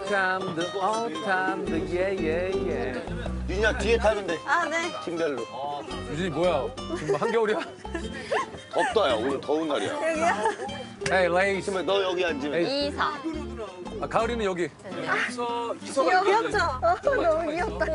all time, yeah. 윤희야 뒤에 타면 돼. 아, 네. 팀별로. 유진이 뭐야? 지금 한겨울이야? 덥다 야 오늘 더운 날이야. 여기요? 에이, 레이스. 그러면 너 여기 앉으면. 이사. 아, 가을이는 여기. 귀엽죠? 너무 귀엽다.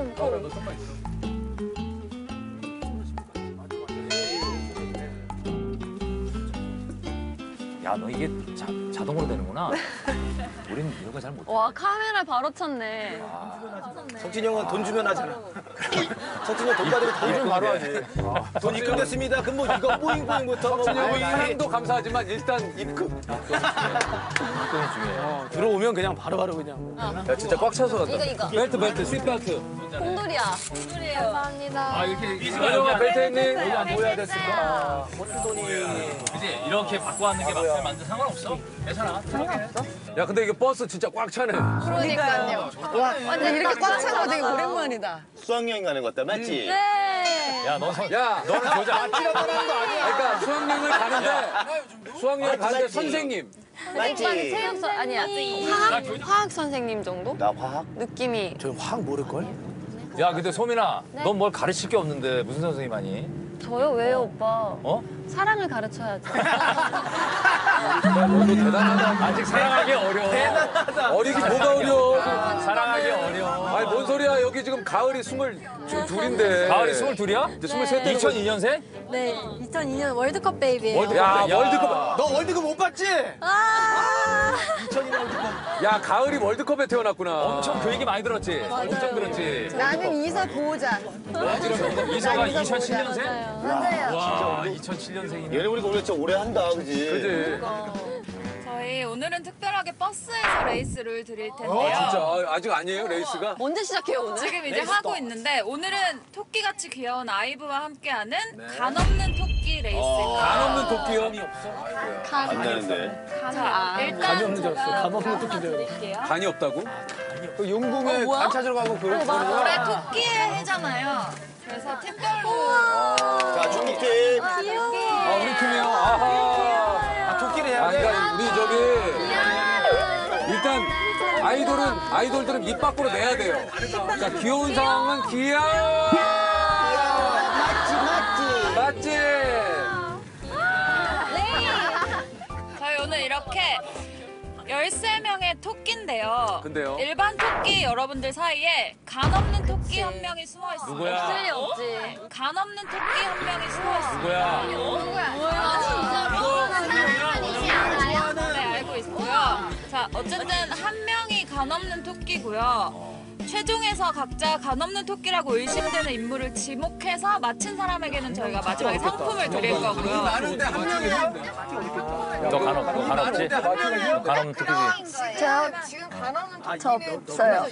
야, 너 이게 자동으로 되는구나. 우린 이런 거 잘 못해. 와, 카메라 바로 쳤네. 석진이 형은 돈 주면 하잖아. 석진이 형 돈 받으면 돈 주면 바로 하지. 돈 입금됐습니다. 그럼 뭐 이거 뽀잉뽀잉부터. 사랑도 감사하지만 일단 입금. 이건이 중요해. 들어오면 그냥 바로바로 그냥. 야, 진짜 꽉 차서 간다. 이거. 벨트, 삘벨트. 곰돌이야. 곰돌이에요. 감사합니다. 아, 이렇게 이거 벨트 했니? 여기 안 보여야 됐을까? 그지? 이렇게 바꿔 왔는 게 막상 만든 상관없어. 괜찮아. 야, 근데 이게 버스 진짜 꽉 차네. 그러니까요. 완전 이렇게 꽉 찬 거 되게 오랜만이다. 수학여행 가는 것 같다 맞지? 네. 야, 너는 조자. 그러니까 수학여행 가는데 선생님. 맞지? 체육 아니야. 화학 선생님 정도? 나 화학? 느낌이. 저 화학 모를걸? 야, 근데 소민아, 넌 뭘 가르칠 게 없는데 무슨 선생님 하니? 저요? 왜요, 오빠? 어? 사랑을 가르쳐야죠. 너도 대단하다. 아직 사랑하기 어려워. 어리기 뭐가 어려. 사랑하기 어려워. 아니, 뭔 소리야. 여기 지금 가을이 지금 둘인데. 가을이 22이야? 이제 23 되는 거지. 2002년생? 네, 2002년 월드컵 베이비예요. 야, 월드컵. 너 월드컵 못 봤지? 야, 가을이 월드컵에 태어났구나. 엄청 그 얘기 많이 들었지? 엄청 들었지? 나는 이사 보호자. 이서가 2007년생? 맞아요. 와, 2007년생이네. 얘네 우리가 원래 진짜 오래 한다 그지? 그지? 저희 오늘은 특별하게 버스에서 레이스를 드릴 텐데요. 진짜. 아직 아니에요, 레이스가? 언제 시작해요, 오늘? 지금 이제 하고 있는데 오늘은 토끼같이 귀여운 아이브와 함께하는 간없는 토끼 레이스입니다. 간 없는 토끼요? 안 나는데. 자, 일단 제가 간없는 토끼 드릴게요. 간이 없다고? 그 용궁에 간 찾으러 가고 그런 올해 토끼의 해잖아요. 그래서 팀별로 자 중국팀. 아, 우리 팀이요? 아하. 토끼를 해야 돼. 그러니까 우리 일단 아이돌들은 입 밖으로 내야 돼요. 자, 귀여운 상황은 귀여워. 맞지? 저희 오늘 이렇게 13명의 토끼인데요. 근데요? 일반 토끼 여러분들 사이에 간없는 토끼 한 명이 숨어 있어요. 누구야? 없을 리 없지. 간없는 토끼 한 명이 숨어 있어요. 누구야? 네, 알고 있고요. 자, 어쨌든 한 명이 간없는 토끼고요. 최종에서 각자 간없는 토끼라고 의심되는 인물을 지목해서 맞힌 사람에게는 저희가 마지막에 상품을 드릴 거고요. 많은데 한 명이야? 너 간 없지? 간 없는 토끼지? 저 지금 간없는 저 없어요.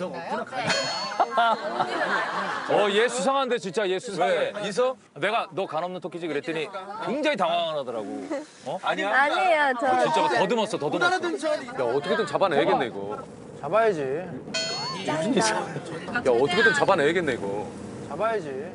얘 수상한데 진짜 얘 수상해. 이서? 내가 너 간 없는 토끼지 그랬더니 굉장히 당황하더라고. 아니야? 아니에요, 저. 진짜 더듬었어. 야, 어떻게든 잡아내야겠네, 이거. 잡아야지. 야, 어떻게든 잡아내야겠네, 이거. 잡아야지.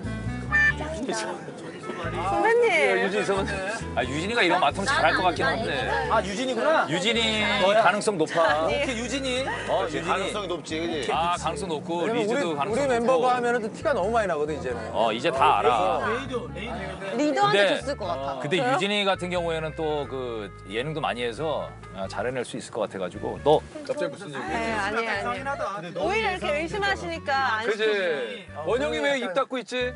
선배님. 유진 이성은? 유진이가 이런 거 맡으면 잘할 것 같긴 한데. 아 유진이구나. 유진이 가능성 높아. 오케이 유진이. 유진이. 가능성이 높지 그지? 가능성 높고 리즈도 가능성 우리 높고. 멤버가 하면은 또 티가 너무 많이 나거든 이제는. 이제 다 알아. 리더한테 근데- 줬을 것 같아. 근데 유진이 같은 경우에는 또 그 예능도 많이 해서 잘해낼 수 있을 것 같아가지고 너 갑자기 무슨 얘기? 아니에요. 오히려 이렇게 의심하시니까 안 그지? 원영이 왜 입 닫고 있지?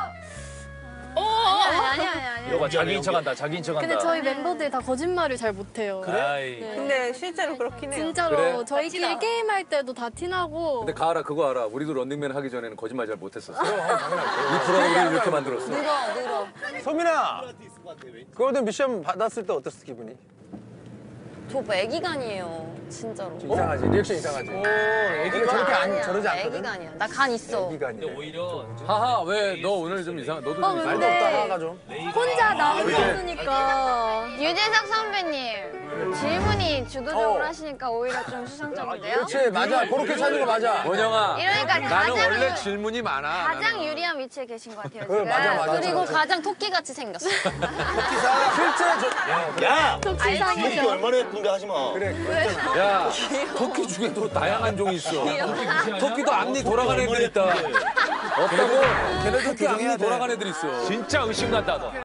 아니야. 이거 봐, 자기인 척한다. 자기인 척한다. 근데 저희 멤버들 다 거짓말을 잘 못해요. 아이. 근데 실제로 그렇긴 해요. 진짜로 그래? 저희끼리 게임할 때도 다 티나고 근데 가을아, 그거 알아. 우리도 런닝맨 하기 전에는 거짓말 잘 못했었어. 이 프로는 우리 이렇게 만들었어. 늘어. 소민아. 골든 미션 받았을 때 어땠어 기분이? 저 오빠 애기간이에요. 진짜로. 이상하지. 리액션 이상하지. 애기가 저렇게 아니야. 저러지 나 않거든. 애기간이야. 나 간 있어. 애기가 오히려 하하, 왜 너 오늘 좀 이상해? 너도 좀 말도 이상해. 없다 하가 좀. 혼자 남은 거 없으니까 유재석 선배님. 질문이 주도적으로 하시니까 오히려 좀 수상적인데요? 그렇지, 맞아. 그렇게 찾는 거 맞아. 원영아, 이러니까 나는 원래 가장, 질문이 많아. 가장 유리한 위치에 계신 것 같아요, 그래, 지금. 맞아, 맞아. 그리고 가장 토끼같이 생겼어. 실제 야! 알지? 이게 얼마나 예쁜데 하지 마. 그래. 야, 토끼 중에도 다양한 종이 있어. 토끼도 앞니 돌아가는 애들 있다. 없다고? 걔네도 토끼 앞니 돌아가는 애들 있어. 진짜 의심난다 너.